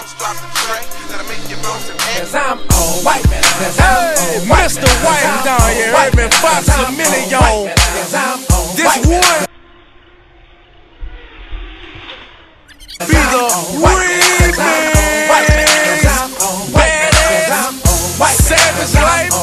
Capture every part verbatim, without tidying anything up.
bounce, drop the track, that'll make you bounce and act. Cause I'm on white man. Hey, Mister White down here, heard me, Fox a million. This one be the remix. Badass, Savage Life,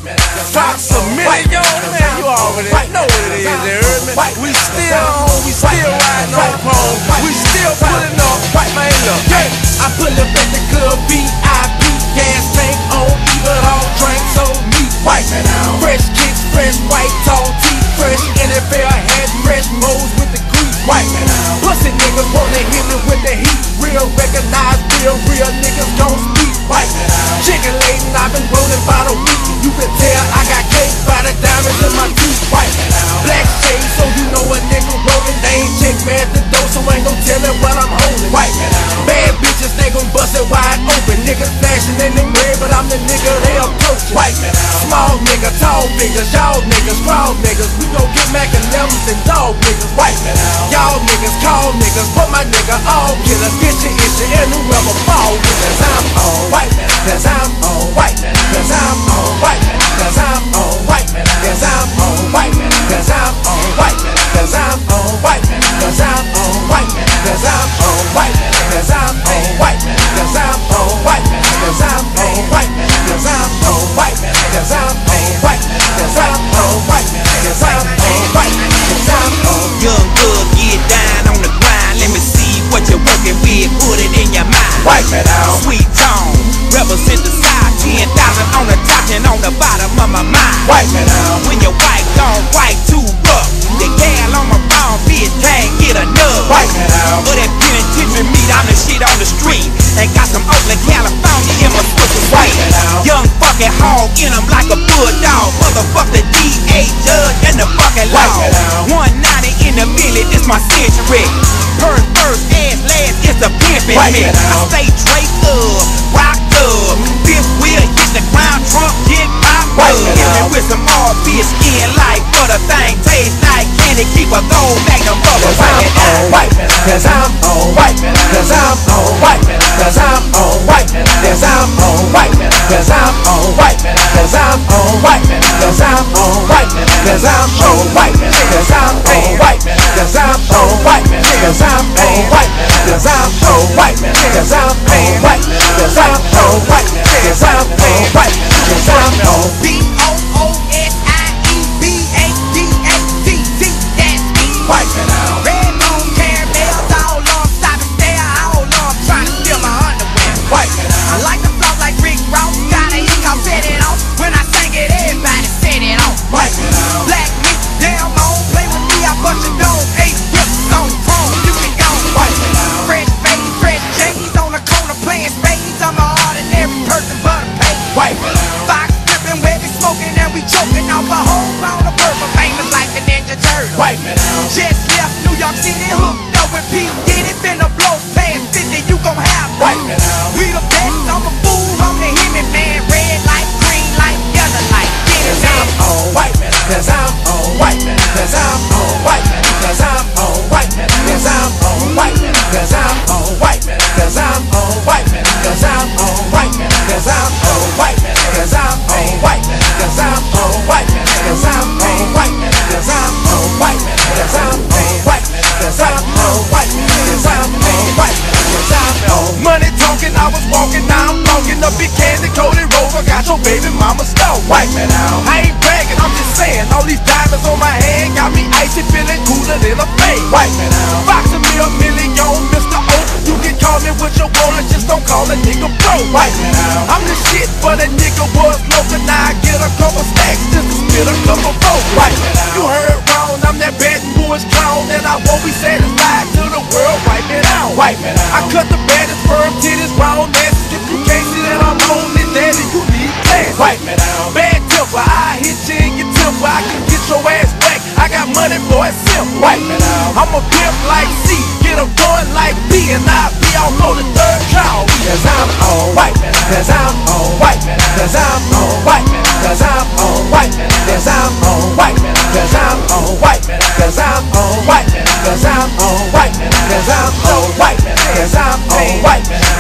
Fox a million. Man, you already know what it is, you heard me? We still on, we still riding on pole. We still pulling up, man, look. Yeah, I pull up at the club, V I P, gas tank on, even all drinks on me. White man out. Fresh kicks, fresh white tall tee, fresh N F L hat, fresh moles with the grease. White man out. Pussy niggas wanna hit me with the heat. Real recognize, real, real niggas gon' speak. White man out. Chicken laden, I've been rolling by the week. You can tell I got cake by the diamonds in my teeth. White man out. Black shades, so you know a nigga rolling. They ain't check me at the door, so ain't no telling what I'm holding. White man out. Bad bitches, they gon' bust it wide open. Niggas flashing in the mirror, but I'm the nigga they approaching. White man out. Small nigga, tall niggas, y'all niggas, crowd niggas. We gon' get Mac and Lemons and dog niggas. White man out. Y'all niggas, call niggas, but my nigga all killers. Itchy, itchy, and whoever fall with. Cause I'm on white man. Cause I'm on white man. Cause I'm on white man. Cause I'm on white man. Cause I'm on white man. Cause I'm on white man. Cause I'm on white man. Cause I'm on white man. Cause I'm on white man. Cause I'm on white man. Cause I'm on white man. Cause I'm on white man. Cause I'm on white man. Cause I'm on white man. Cause I'm on white man. Cause I'm on white man. Cause I'm on. Young thug, get down on the grind. Let me see what you're working with. Put it in your mind. White man out. Sweet tone, represent the side. Ten thousand on the top and on the bottom of my mind. White man out. When your white don't white too rough, the gal on my phone, bitch, can't get enough. White man out. But that penitentiary meat, I'm the shit on the street. And got some Oakland, California in my fucking White sweet. man out. Young fucking hog in them like a bulldog. Motherfuck the D A judge and the fucking law. White man out. one ninety in the village, this my century. First, first, ass, last, it's a pimpin' White me. man I out. stay draped up, rocked up. Fifth wheel hit the ground, trunk get popped White up. man Hit me out. with some more fish skin like butter thing. Taste like candy, keep a gold magnum bubble. Cause I'm on white man. Cause I'm on white man. Cause I'm on white man. Cause I'm on white man. Cause I'm on white man. Cause I'm on white man. Cause I'm on white man. Cause I'm on white man. Cause I'm on white man. Cause I'm on white man. Cause I'm on white man. Cause I'm on white man. Cause I'm on white man. Cause I'm on white man. Cause I'm on white man. Cause I'm on white man. Cause I'm on B O O S I E B A D A T T, that's me. white man out. Red moon caramels all on, stop and stare all on, trying to steal my underwear. White man I out. like to flow like Rick Ross, got a hit, I'll set it off. When I sing it, everybody set it off. White man out. Black meat, damn on, play with me, I bust your dome. Eight whips on chrome, you can go. White man out. Fresh face, fresh J's on the corner playing spades. I'm an ordinary person, but a pay. White man out. Fox dripping, wet, we smoking, and we choking off a whole pound of purple, famous like the Ninja Turtle. White man out. Just left New York City, hooked up with P. Diddy, finna blow past fifty, you gon' have White man out. We the best, I'm a fool, I'm the Hemi man. Red light, green light, yellow light, get it, Cause I'm man. on white man. Cause I'm on white man. Cause I'm on white man. Cause I'm on white man. Cause I'm on white man. Cause I'm on white man. Cause I'm on white man. Cause I'm on white man. Cause I'm on white man. Cause I'm on white man. Cause I'm on white man. Cause I'm on white man. Cause I'm on white man. Cause I'm on white man. Cause I'm on white man. Cause I'm on white man. Cause I'm on Money talking, I was walking, now I'm walking up in Candy Coated Rover. Got your baby mama stone. white man out. I ain't bragging, I'm just saying. All these diamonds on my hand got me icy, feeling cooler than a fade. White man out. Fox a mil, million, Mister O. You can call me what you want, just don't call a nigga bro. White man out. I'm the shit, but a nigga was local. Now I get a couple stacks just to spit a couple folks. White man out. You heard wrong, I'm that Baton Rouge clown, and I won't be satisfied till the world wipe it out. White man I out. cut the baddest firm titties, round asses. If you can't see that I'm on it, daddy, you need class. White man out. Bad temper, I hit you in your temper. I can get your ass back. I got money, boy, it's simple. White man out. I'm a pimp like C, get a going like B, and I be all on the third cloud. Cause I'm on white man. Cause I'm on white man. Cause I'm on white man. Cause I'm on white man. Cause I'm on white man. Cause I'm on white man. Cause I'm on white man. Cause I'm on white man. Cause I'm on white man. Cause I'm on white man.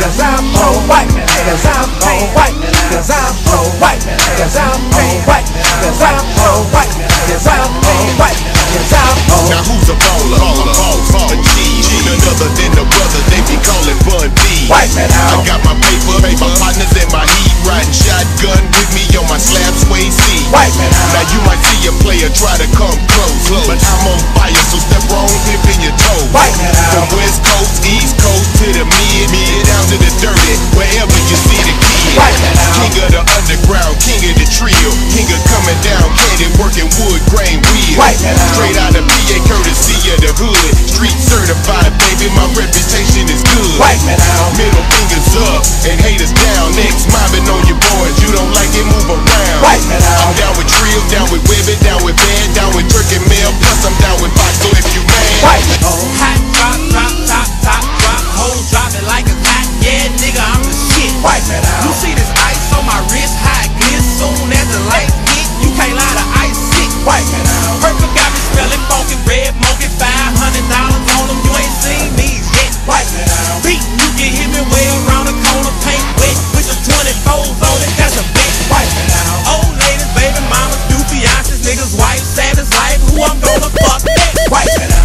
cause I'm pro white man, cause I'm pro white man, cause I'm pro white man, cause I'm pro white man, cause I'm pro white man, cause I'm pro white man, cause I'm pro. Now who's a baller? A boss, a G, none other than the brother they be calling Bun B. White man out. I got my paper, my partners and my heat, riding shotgun with me on my slab sway seat. White man out. Now you might see a player try to come close, but I'm on fire, so step wrong, hip in your toes. White man out. From West Coast, East Coast to the mid, mid down to the dirty, wherever you see the kid. White man out. King of the underground, king of the trio, king of coming down, candy working wood grain wheel. White man out. Straight out of P A, courtesy of the hood, street certified, baby, my reputation is good. White man out. Middle fingers up and haters down. Next, mobbing on your boys. You don't like it, move around. White man out. I'm down with Trill, down with Webbit, down with Band, down with Turk and Mail. Plus, I'm down with Fox. So if you mad, White man out. Hot drop, drop, top, top, drop, hoes drop it like it's hot. Yeah, nigga, I'm the shit. White man out. You see this ice on my wrist, hot glitz. Soon as the light hit, you can't lie to ice sick. White man out. Purple got me smelling funky, red monkey, five hundred dollars on them. You ain't seen these yet. White man out. Beat, you can hit me way around the corner, paint wet. Put your twenty-fours on it, that's a bet. White man out. Old ladies, baby mamas, do fiances, niggas, wife, savage life. Who I'm gonna fuck next? White man out.